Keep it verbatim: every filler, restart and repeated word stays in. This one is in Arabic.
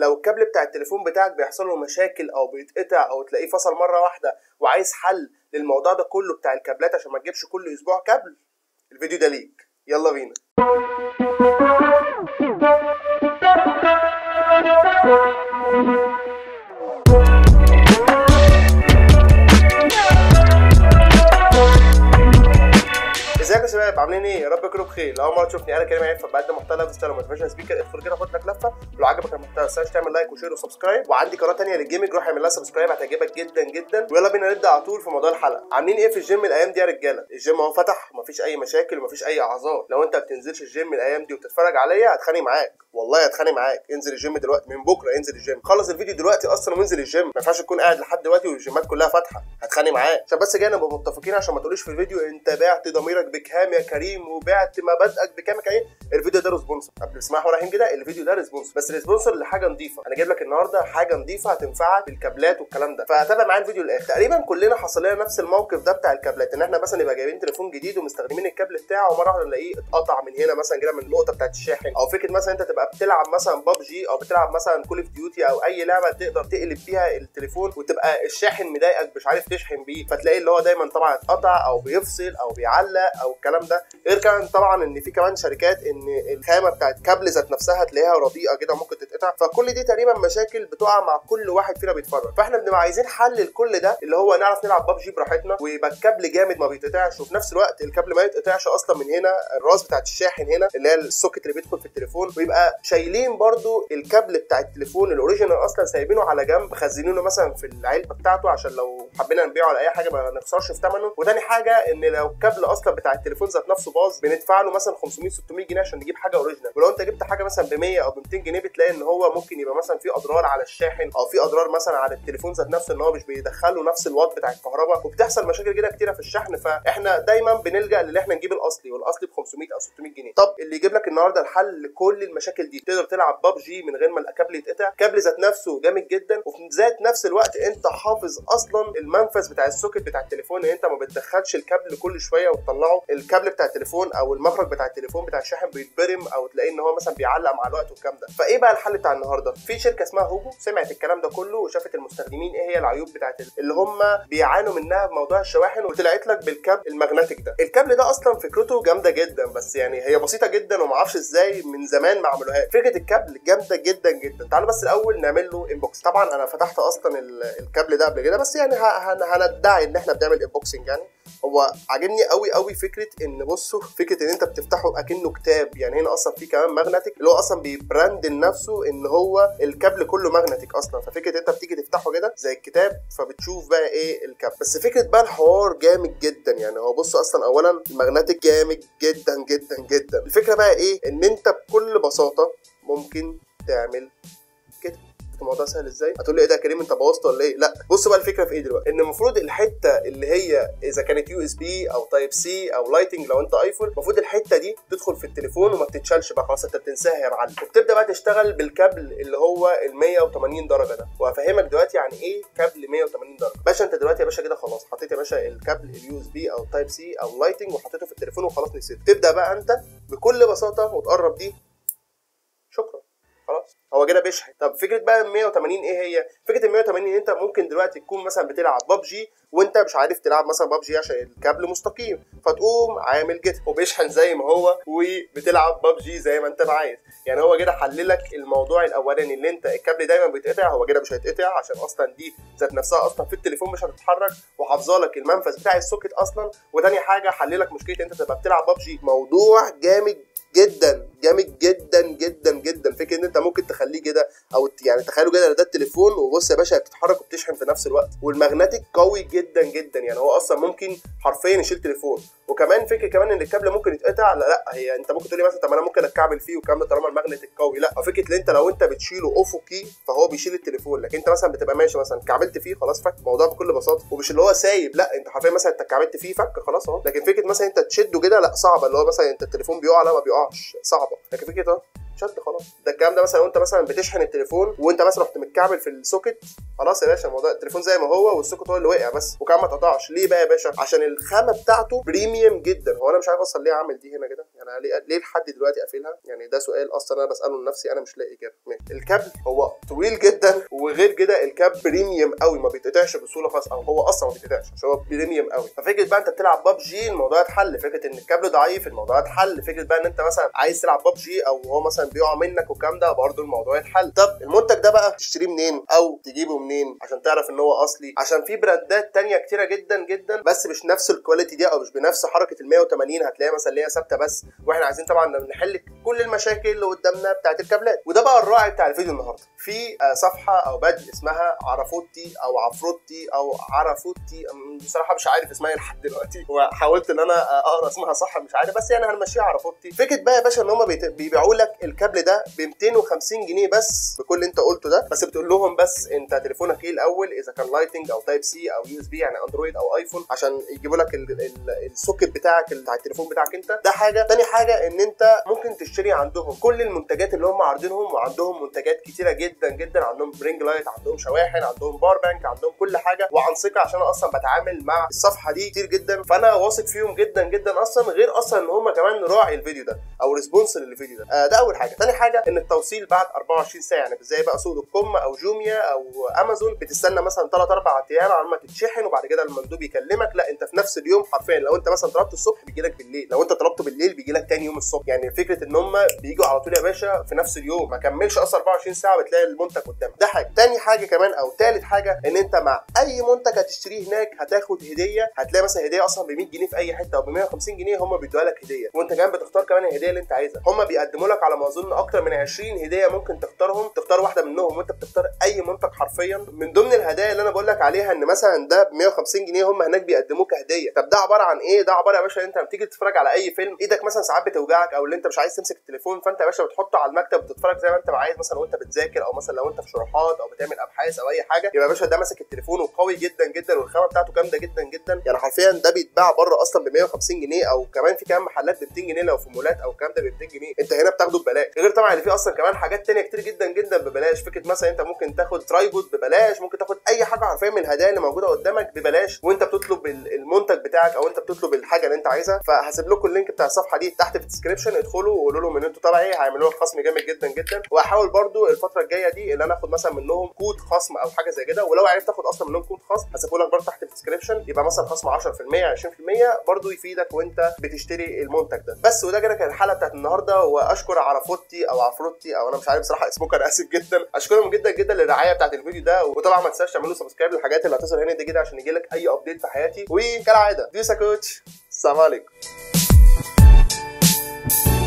لو الكابل بتاع التليفون بتاعك بيحصل له مشاكل او بيتقطع او تلاقيه فصل مره واحده وعايز حل للموضوع ده كله بتاع الكابلات عشان ما تجيبش كل اسبوع كابل، الفيديو ده ليك. يلا بينا. ازيكم يا شباب، عاملين ايه؟ يا رب تكونوا بخير. لو اول مره تشوفني انا كريم عيد فبقدم محتوى لايف ستايل وموتيفيشن سبيكر، ادخل كده خد لك لفه. ولو عجبك المحتوى ما تنساش تعمل لايك وشير وسبسكرايب، وعندي قناه ثانيه للجيمنج روح اعمل لها سبسكرايب هتعجبك جدا جدا. ويلا بينا نبدا على طول في موضوع الحلقه. عاملين ايه في الجيم الايام دي يا رجاله؟ الجيم اهو فتح ومفيش اي مشاكل ومفيش اي اعذار. لو انت ما بتنزلش الجيم الايام دي وتتفرج عليا هتخانق معاك، والله هتخانق معاك. انزل الجيم دلوقتي، من بكره انزل الجيم، خلص الفيديو دلوقتي اصلا وانزل الجيم. ما ينفعش تكون قاعد لحد دلوقتي والجيمات كلها فاتحه، هتخانق معاك. عشان بس جاي نبقى متفقين، عشان ما تقوليش في الفيديو انت بعت ضميرك بكام يا كريم وبعت مبادئك بكام يا كريم. الفيديو ده ريسبونسر، قبل بسم الله الرحمن الرحيم كده، الفيديو ده ريسبونسر، بس ريسبونسر لحاجه نظيفه. انا جايب لك النهارده حاجه نظيفه هتنفعك بالكابلات والكلام ده، فتابع معايا الفيديو للاخر. تقريبا كلنا حصل لنا نفس الموقف ده بتاع الكابلات، ان احنا مثلا نبقى جايبين تليفون جديد ومستخدمين الكابل بتاعه ومره واحده نلاقيه اتقطع من هنا مثلا كده من النقطه بتاعت الشاحن، او فكره مثلا انت تبقى بتلعب مثلا ببجي او بتلعب مثلا كول اوف ديوتي او اي لعبه تقدر تقلب بيها التليفون وتبقى الشاحن مضايقك مش عارف تشحن بيه، فتلاقي اللي هو دايما طبعا اتقطع او بيفصل او بيعلق او الكلام ده. غير كمان طبعا ان في كمان شركات ان الخامه بتاعت كابل ذات نفسها تلاقيها رديئه كده ممكن تتقطع، فكل دي تقريبا مشاكل بتقع مع كل واحد فينا بيتفرج. فاحنا بنبقى عايزين حل لكل ده، اللي هو نعرف نلعب ببجي براحتنا ويبقى الكابل جامد ما بيتقطعش، وفي نفس الوقت الكابل ما يتقطعش اصلا من هنا الراس بتاعت الشاحن هنا اللي هي السوكت اللي بيدخل في التليفون، ويبقى شايلين برده الكابل بتاع التليفون الاوريجينال اصلا سايبينه على جنب مخزنينه مثلا في العلبه بتاعته عشان لو حبينا نبيعه على اي حاجه ما نخسرش في ثمنه. وتاني حاجه ان لو الكابل اصلا بتاع التليفون ذات نفسه باظ بندفع له مثلا خمسمية ستمية جنيه عشان نجيب حاجه اوريجينال، ولو انت جبت حاجه مثلا ب مية او ب ميتين جنيه بتلاقي ان هو ممكن يبقى مثلا في اضرار على الشاحن او في اضرار مثلا على التليفون ذات نفسه ان هو مش بيدخله نفس الوات بتاع الكهرباء، وبتحصل مشاكل كده كتيره في الشحن. فاحنا دايما بنلجا للي احنا نجيب الاصلي، والاصلي ب خمسمية او ستمية جنيه. طب اللي يجيب لك النهارده الحل لكل المشاكل دي، تقدر تلعب ببجي من غير ما الكابل يتقطع، كابل ذات نفسه جامد جدا، وفي ذات نفس الوقت انت حافظ اصلا المنفذ بتاع السوكت بتاع التليفون، ان انت ما بتدخلش الكابل كل شويه وتطلعه. الكابل بتاع التليفون او المخرج بتاع التليفون بتاع الشاحن بيتبرم او تلاقيه ان هو مثلا بيعلق مع الوقت والكلام ده. فايه بقى الحل بتاع النهارده؟ في شركه اسمها هوجو سمعت الكلام ده كله وشافت المستخدمين ايه هي العيوب بتاعت اللي هم بيعانوا منها في موضوع الشواحن، وطلعت لك بالكابل المagnetic ده. الكابل ده اصلا فكرته جامده جدا، بس يعني هي بسيطه جدا وما اعرفش ازاي من زمان ما عملوهاش. فكره الكابل جامده جدا جدا. تعالوا بس الاول نعمل له انبوكس. طبعا انا فتحت اصلا الكابل ده قبل كده، بس يعني هندعي ان احنا بنعمل انبوكسنج. يعني هو عاجبني قوي قوي فكره ان بصوا فكره ان انت بتفتحه اكنه كتاب. يعني هنا اصلا في كمان ماجنتيك اللي هو اصلا بيبراند لنفسه ان هو الكابل كله ماجنتيك اصلا، ففكره انت بتيجي تفتحه كده زي الكتاب فبتشوف بقى ايه الكابل. بس فكره بقى الحوار جامد جدا. يعني هو بصوا اصلا اولا الماجنتيك جامد جدا جدا جدا. الفكره بقى ايه؟ ان انت بكل بساطه ممكن تعمل كده. الموضوع سهل ازاي؟ هتقول لي ايه ده يا كريم انت بوظت ولا ايه؟ لا بص بقى الفكره في ايه دلوقتي، ان المفروض الحته اللي هي اذا كانت يو اس بي او تايب سي او لايتنج لو انت ايفون، المفروض الحته دي تدخل في التليفون وما بتتشالش بقى خلاص، انت بتنساها يا معلم، وبتبدا بقى تشتغل بالكابل اللي هو ال مية وتمانين درجه ده. وهفهمك دلوقتي يعني ايه كابل مية وتمانين درجه. باشا انت دلوقتي يا باشا كده خلاص حطيت يا باشا الكابل اليو اس بي او تايب سي او لايتنج وحطيته في التليفون وخلاص نسيت. تبدا بقى انت بكل بساطه وتقرب دي، شكرا خلاص هو كده بيشحن. طب فكره بقى ال مية وتمانين ايه هي؟ فكره ال مية وتمانين ان انت ممكن دلوقتي تكون مثلا بتلعب ببجي وانت مش عارف تلعب مثلا ببجي عشان الكابل مستقيم، فتقوم عامل كده وبيشحن زي ما هو وبتلعب ببجي زي ما انت عايز. يعني هو كده حللك الموضوع الاولاني اللي انت الكابل دايما بيتقطع، هو كده مش هيتقطع عشان اصلا دي ذات نفسها اصلا في التليفون مش هتتحرك، وحافظه لك المنفذ بتاع السوكت اصلا. وتاني حاجه حللك مشكله انت تبقى بتلعب ببجي. موضوع جامد جدا جامد جدا جدا جدا. فكره ان انت ممكن تخليه كده او يعني تخيلوا كده ده التليفون وبص يا باشا بتتحرك وبتشحن في نفس الوقت، والماجنتيك قوي جدا جدا. يعني هو اصلا ممكن حرفيا يشيل تليفون. وكمان فكره كمان ان الكابل ممكن يتقطع. لا لا هي انت ممكن تقول لي مثلا طب انا ممكن اتكعبل فيه والكلام ده طالما الماجنتيك قوي. لا فكره ان انت لو انت بتشيله افقي فهو بيشيل التليفون، لكن انت مثلا بتبقى ماشي مثلا كعبلت فيه خلاص فك. الموضوع بكل بساطه ومش اللي هو سايب، لا انت حرفيا مثلا انت كعبلت فيه فك خلاص اهو. لكن فكره مثلا انت تشده كده لا صعبه، اللي هو مثلا انت التليفون بيقع لا ما بيقعش صعبه. لكن فكره اهو شد خلاص. ده الكلام ده مثلا وانت مثلا بتشحن التليفون وانت مثلا رحت متكعبل في السوكت خلاص يا باشا الموضوع التليفون زي ما هو والسوكت هو اللي وقع بس وكمان ما اتقطعش. ليه بقى يا باشا؟ عشان الخامه بتاعته بريميوم جدا. هو انا مش عارف اصلا ليه عامل دي هنا كده، يعني ليه, ليه لحد دلوقتي قافلها؟ يعني ده سؤال اصلا انا بساله لنفسي، انا مش لاقي اجابه. الكابل هو طويل جدا، وغير كده الكابل بريميوم قوي، ما بيتقطعش بسهوله خالص، او هو اصلا ما بيتقطعش عشان هو بريميوم قوي. ففكره بقى انت بتلعب ببجي الموضوع اتحل، فكره ان الكابل ضعيف الموضوع اتحل، فكره بقى ان انت مثلا عايز تلعب ببجي او هو مثلا بيقع منك والكلام ده برضه الموضوع اتحل. طب المنتج ده بقى تشتريه منين او تجيبه منين عشان تعرف ان هو اصلي؟ عشان في براندات تانية كتيره جدا جدا بس مش نفس الكواليتي دي او مش بنفس حركه ال مية وتمانين، هتلاقيها مثلا اللي هي ثابته بس، واحنا عايزين طبعا نحل كل المشاكل اللي قدامنا بتاعت الكابلات. وده بقى الراعي بتاع الفيديو النهارده. في صفحه او بادج اسمها عرفوتي او عفروتي او عرفوتي، بصراحه مش عارف اسمها لحد دلوقتي، وحاولت ان انا اقرا اسمها صح مش عارف، بس يعني هنمشيها عرفوتي. فكره بقى يا باشا ان هم بيبيعوا لك الكابل ده ب ميتين وخمسين جنيه بس بكل اللي انت قلته ده، بس بتقول لهم بس انت تليفونك ايه الاول، اذا كان لايتنج او تايب سي او يو اس بي يعني اندرويد او ايفون، عشان يجيبوا لك السوكت بتاعك بتاع التليفون بتاعك انت. ده حاجه. تاني حاجه ان انت ممكن تشتري عندهم كل المنتجات اللي هم عارضينهم، وعندهم منتجات كتيره جدا جدا، عندهم برينج لايت، عندهم شواحن، عندهم باور بانك، عندهم كل حاجه، وعن ثقه عشان انا اصلا بتعامل مع الصفحه دي كتير جدا، فانا واثق فيهم جدا جدا اصلا، غير اصلا ان هم كمان راعي الفيديو ده او ريسبونس للفيديو ده. آه ده اول حاجه. تاني حاجه ان التوصيل بعد اربعة وعشرين ساعه، يعني زي بقى سوق دوت كوم او جوميا او امازون بتستنى مثلا ثلاثة اربعة ايام على ما تتشحن وبعد كده المندوب يكلمك، لا انت في نفس اليوم حرفيا. لو انت مثلا طلبته الصبح بيجي لك بالليل، لو انت طلبته بالليل بيجي لك تاني يوم الصبح. يعني فكره ان هم بييجوا على طول يا باشا في نفس اليوم، ما كملش اصلا اربعة وعشرين ساعه بتلاقي المنتج قدامك. ده حاجه. تاني حاجه كمان او ثالث حاجه ان انت مع اي منتج هتشتريه هناك هتاخد هديه، هتلاقي مثلا هديه اصلا ب مية جنيه في اي حته او ب مية وخمسين جنيه هم بيدوها لك هديه، وانت كمان بتختار كمان الهديه اللي انت عايزها. هم بيقدموا لك على ما اظن اكتر من عشرين هديه ممكن تختارهم، تختار واحده منهم وانت بتختار اي منتج حرفيا. من ضمن الهدايا اللي انا بقول لك عليها ان مثلا ده ب مية وخمسين جنيه هم هناك بيقدموك هديه. طب ده عباره عن ايه؟ ده عباره يا باشا انت لما تيجي تتفرج على اي فيلم ايدك مثلا ساعات بتوجعك او اللي انت مش عايز تمسك التليفون، فانت يا باشا بتحطه على المكتب وتتفرج زي ما انت عايز، مثلا وانت بتذاكر او مثلا لو انت في شروحات او بتعمل ابحاث او اي حاجه، يبقى يا باشا ده ماسك التليفون وقوي جدا جدا والخامه بتاعته جامده جدا جدا. يعني حرفيا ده بيتباع بره اصلا ب مية وخمسين جنيه، او كمان في كمان محلات ب ميتين جنيه لو في مولات او الكلام ده ب ميتين جنيه، انت هنا بتاخده ببلاش. غير طبعا اللي فيه اصلا كمان حاجات ثانيه كتير جدا جدا ببلاش. فكره مثلا انت ممكن تاخد ترايبود ببلاش، ممكن تاخد اي حاجه حرفيا من الهدايا اللي موجوده قدامك ببلاش وانت بتطلب المنتج بتاعك او انت بتطلب الحاجه اللي انت عايزها. فهسيب لكم اللينك بتاع الصفحه دي تحت في الديسكربشن، ادخلوا وقولوا لهم ان انتوا تبعي، هيعملوا لك خصم جامد جدا جدا. وهحاول برده الفتره الجايه دي ان انا اخد مثلا منهم كود خصم او حاجه زي كده، ولو عرفت تاخد اصلا منهم كود خصم هسيبه لك برده تحت في الديسكربشن، يبقى مثلا خصم عشرة في المية عشرين في المية برده يفيدك وانت بتشتري المنتج ده. بس وده كده كان الحلقه بتاعت النهارده، واشكر عرفوتي او عفروتي او انا مش عارف بصراحه اسمه، انا اسف جدا. اشكرهم جدا جدا للرعايه بتاعت الفيديو ده، وطبعا ما تنساش تعملوا سبسكرايب للحاجات اللي هتظهر هنا دي كده عشان يجيلك اي ابديت في حياتي. وكالعاده ديوسا كوتش، السلام عليكم.